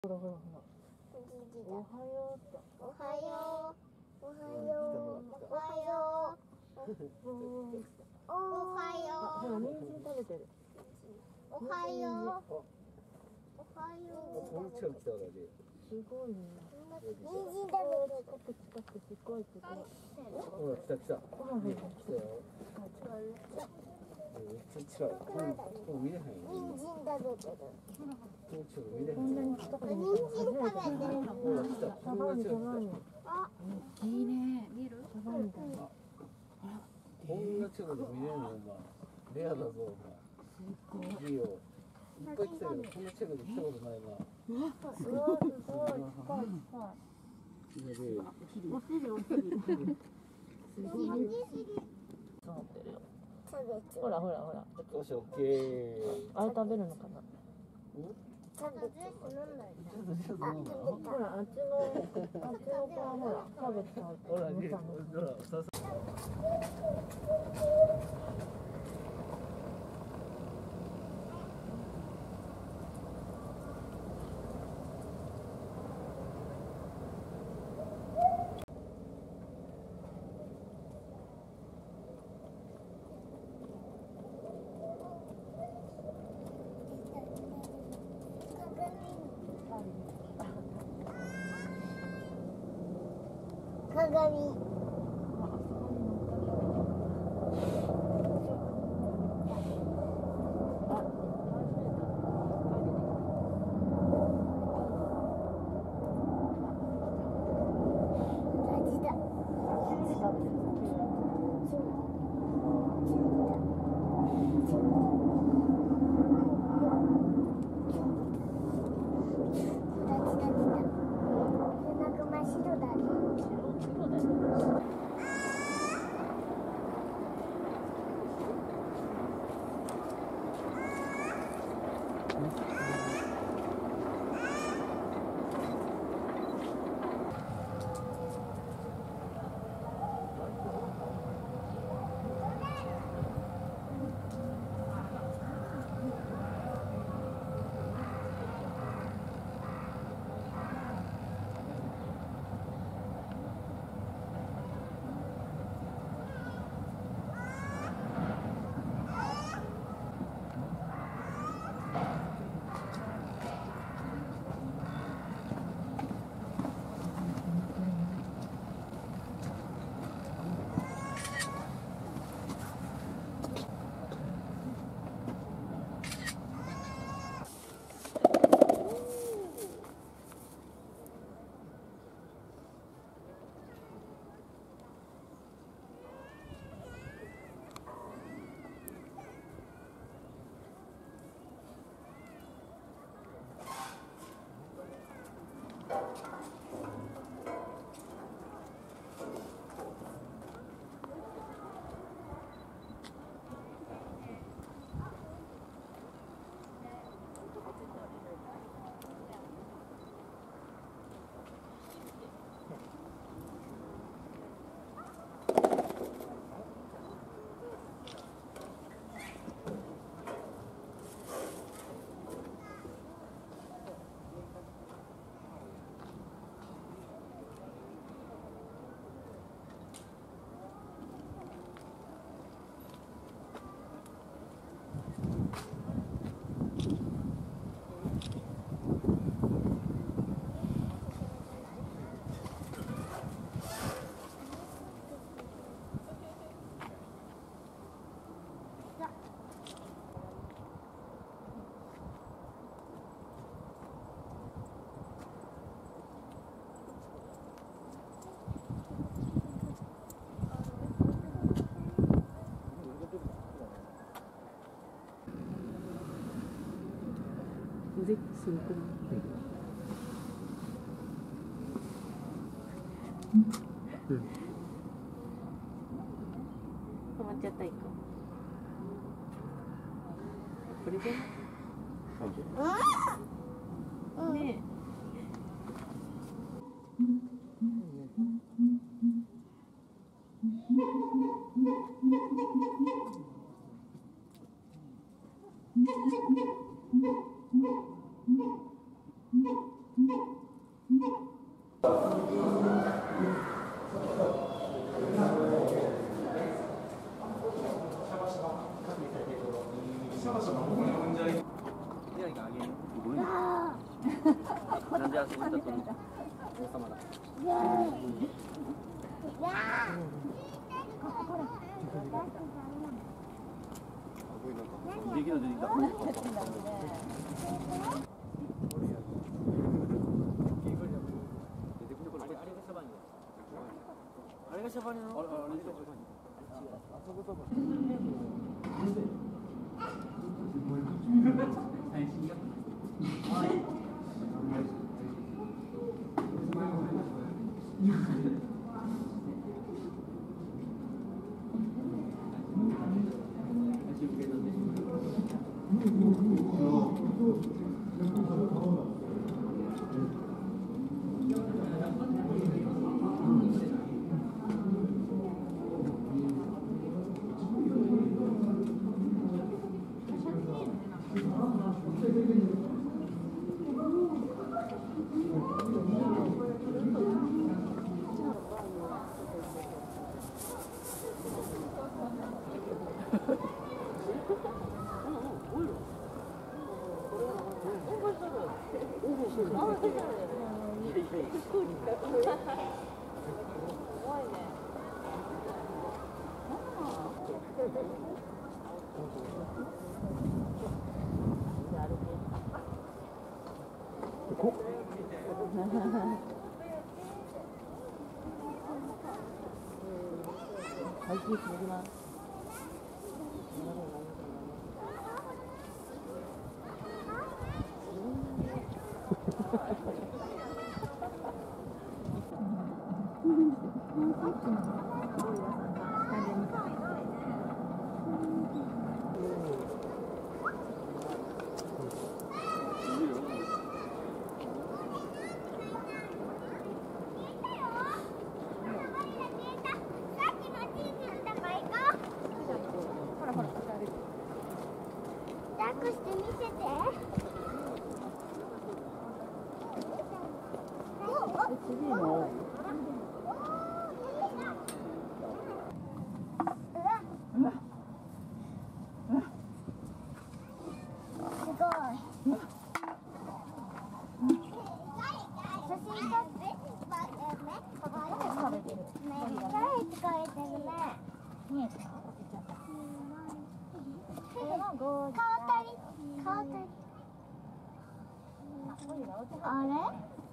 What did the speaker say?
ほらほらほら。おはようって。 おはよう。おはよう。おはよう。おはよう。 ほら、人参食べてる。 おはよう。おはよう。 엄청 기다려야 すごいね。 人参食べてる。 近く近くすごいすごい。 어, 기다, 기다. ほらほら。 기다요. 진짜, 위에 해. 人参食べてる。 그렇죠, 위에 こんな 해. に近くで見人たの初めて。 参食べてる。 어, 진짜. サバンサバン。 いいね、見る？ サバンみたいな。 콩나초도 위에는 막 레아다도 막 이요. 이거있어요. 콩나초도 있어도 많이 막. すごいすごい近い近い。 이게 お尻お尻。すごい。そう思ってるよ。 食べてる。 ほらほらほら。 옷이 오케이. あれ食べるのかな。 食べてる。 ほらあっちの子はほら食べた。 뭐라 이게 뭐라 사서. 鏡。 腕すごくない？止まっちゃった一個。これじゃない？ねえ。 なんであそこ行ったと思う？王様だ。できたできた。あれがシャバニの？あれがシャバニ。あそこそこ。 抱っこして見せて。 次のすごい。写真撮って。 食べてる。 めっちゃ疲れてるね。 見えた？ 顔足り。 あ、こういうのあれ？